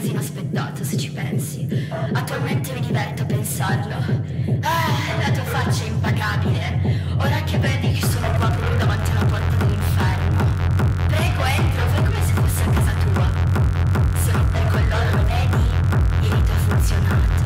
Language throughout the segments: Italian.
così inaspettato se ci pensi. Attualmente mi diverto a pensarlo. Ah, la tua faccia è impagabile. Ora che vedi che sono qua proprio davanti alla porta dell'inferno. Prego, entra, fai come se fosse a casa tua. Sono qui con loro, lo vedi? Il rito ha funzionato.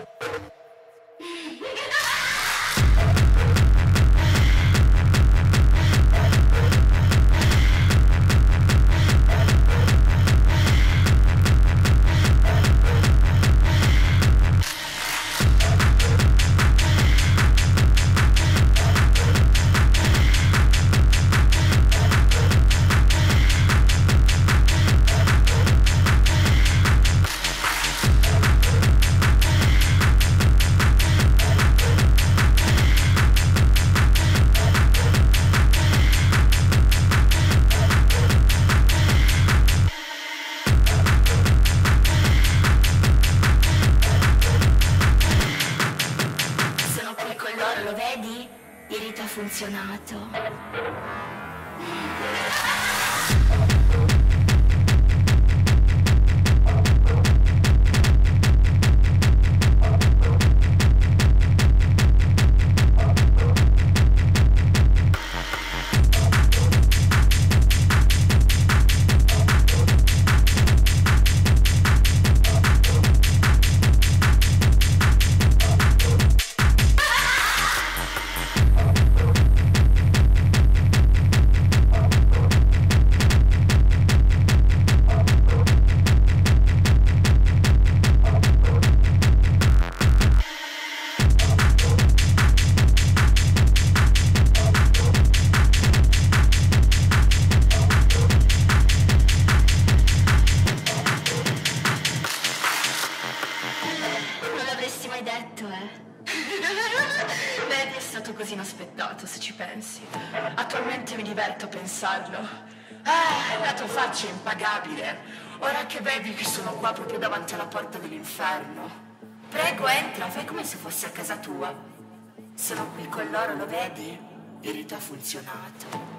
Lo vedi? Il rito ha funzionato. Mai detto, Vedi, è stato così inaspettato, se ci pensi. Attualmente mi diverto a pensarlo. Ah, la tua faccia è impagabile. Ora che vedi che sono qua proprio davanti alla porta dell'inferno. Prego, entra, fai come se fosse a casa tua. Sono qui con loro, lo vedi? Il rito ha funzionato.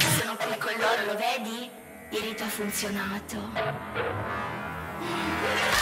Lo vedi? Il rito ha funzionato.